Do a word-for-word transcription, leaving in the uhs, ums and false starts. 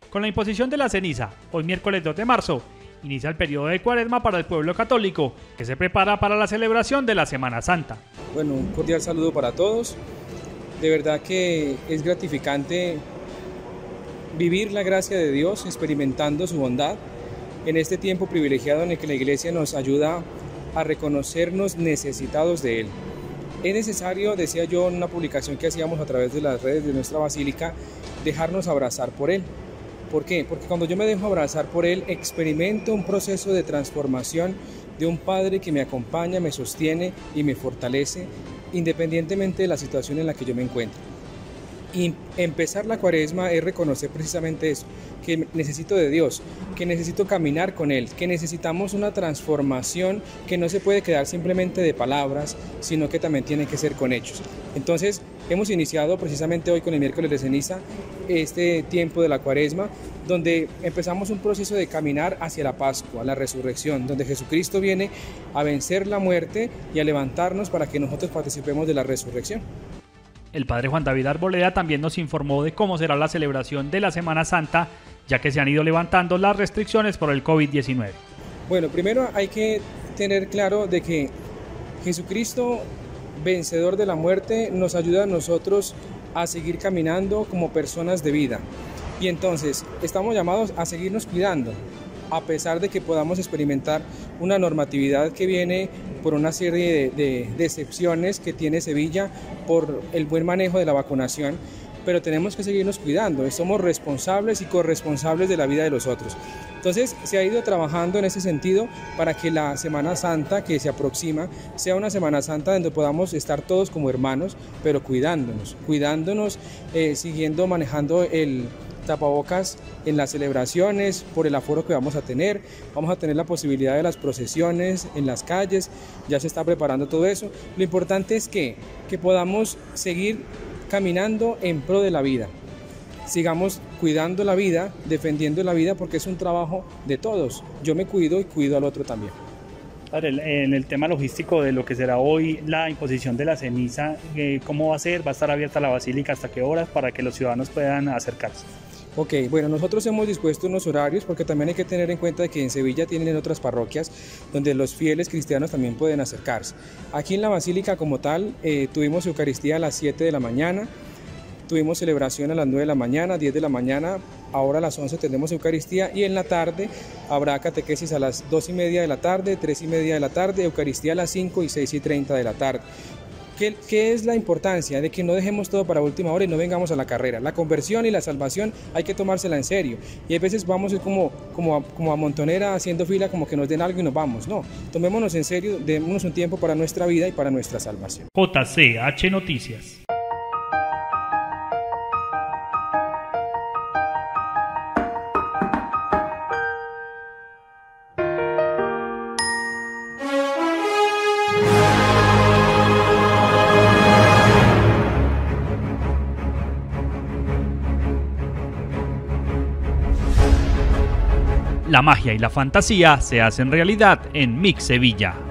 Con la imposición de la ceniza, hoy miércoles dos de marzo, inicia el periodo de Cuaresma para el pueblo católico, que se prepara para la celebración de la Semana Santa. Bueno, un cordial saludo para todos. De verdad que es gratificante vivir la gracia de Dios, experimentando su bondad en este tiempo privilegiado en el que la Iglesia nos ayuda a reconocernos necesitados de Él. Es necesario, decía yo en una publicación que hacíamos a través de las redes de nuestra basílica, dejarnos abrazar por Él. ¿Por qué? Porque cuando yo me dejo abrazar por Él, experimento un proceso de transformación de un Padre que me acompaña, me sostiene y me fortalece, independientemente de la situación en la que yo me encuentre. Y empezar la Cuaresma es reconocer precisamente eso, que necesito de Dios, que necesito caminar con Él, que necesitamos una transformación que no se puede quedar simplemente de palabras, sino que también tiene que ser con hechos. Entonces, hemos iniciado precisamente hoy con el miércoles de ceniza este tiempo de la Cuaresma, donde empezamos un proceso de caminar hacia la Pascua, la resurrección, donde Jesucristo viene a vencer la muerte y a levantarnos para que nosotros participemos de la resurrección. El padre Juan David Arboleda también nos informó de cómo será la celebración de la Semana Santa, ya que se han ido levantando las restricciones por el COVID diecinueve. Bueno, primero hay que tener claro de que Jesucristo, vencedor de la muerte, nos ayuda a nosotros a seguir caminando como personas de vida. Y entonces estamos llamados a seguirnos cuidando, a pesar de que podamos experimentar una normatividad que viene por una serie de, de, de excepciones que tiene Sevilla por el buen manejo de la vacunación, pero tenemos que seguirnos cuidando, somos responsables y corresponsables de la vida de los otros. Entonces se ha ido trabajando en ese sentido para que la Semana Santa que se aproxima sea una Semana Santa donde podamos estar todos como hermanos, pero cuidándonos, cuidándonos, eh, siguiendo manejando el tapabocas en las celebraciones, por el aforo que vamos a tener. Vamos a tener la posibilidad de las procesiones en las calles, ya se está preparando todo eso. Lo importante es que, que podamos seguir caminando en pro de la vida, sigamos cuidando la vida, defendiendo la vida, porque es un trabajo de todos. Yo me cuido y cuido al otro también. En el tema logístico de lo que será hoy la imposición de la ceniza, ¿cómo va a ser? ¿Va a estar abierta la basílica hasta qué horas para que los ciudadanos puedan acercarse? Ok, bueno, nosotros hemos dispuesto unos horarios porque también hay que tener en cuenta que en Sevilla tienen otras parroquias donde los fieles cristianos también pueden acercarse. Aquí en la basílica como tal eh, tuvimos Eucaristía a las siete de la mañana, tuvimos celebración a las nueve de la mañana, diez de la mañana, ahora a las once tendremos Eucaristía y en la tarde habrá catequesis a las dos y media de la tarde, tres y media de la tarde, Eucaristía a las cinco y seis y treinta de la tarde. ¿Qué, ¿Qué es la importancia de que no dejemos todo para última hora y no vengamos a la carrera? La conversión y la salvación hay que tomársela en serio y a veces vamos como, como, a, como a montonera haciendo fila como que nos den algo y nos vamos. No, tomémonos en serio, démonos un tiempo para nuestra vida y para nuestra salvación. J C H Noticias. La magia y la fantasía se hacen realidad en Mix Sevilla.